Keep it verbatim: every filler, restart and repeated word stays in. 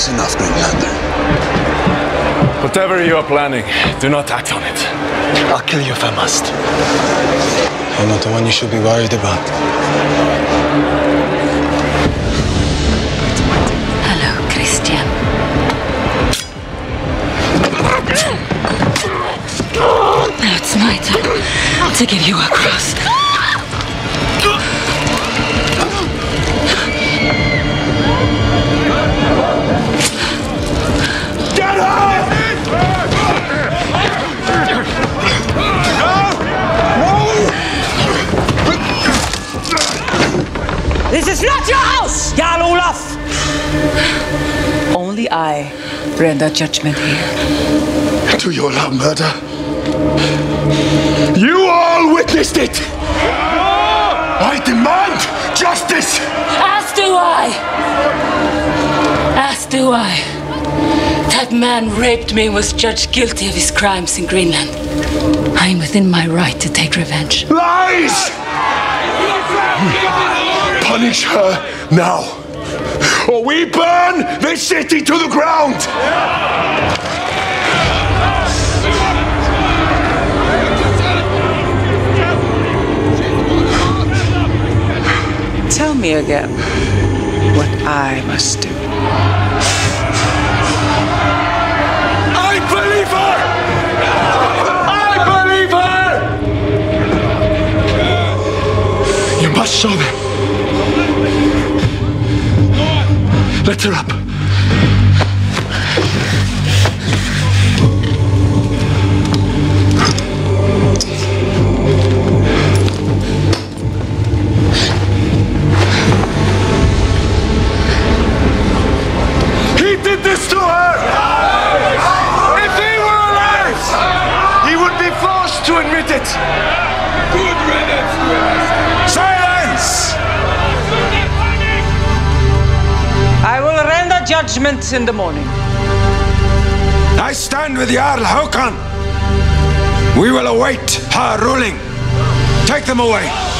is enough, Greenlander. Whatever you are planning, do not act on it. I'll kill you if I must. I'm not the one you should be worried about. Hello, Christian. Now it's my turn to give you a cross. Get her! This is not your house, Jarl Olaf! Only I render judgment here. Do you allow murder? You all witnessed it! I demand justice! As do I! As do I. That man raped me and was judged guilty of his crimes in Greenland. I am within my right to take revenge. Lies! Punish her now, or we burn this city to the ground! Tell me again what I must do. I believe her! I believe her! You must show them. Let her up. He did this to her! If he were alive, he would be forced to admit it. Good riddance! Silence! I will render judgment in the morning. I stand with Jarl Håkon. We will await her ruling. Take them away.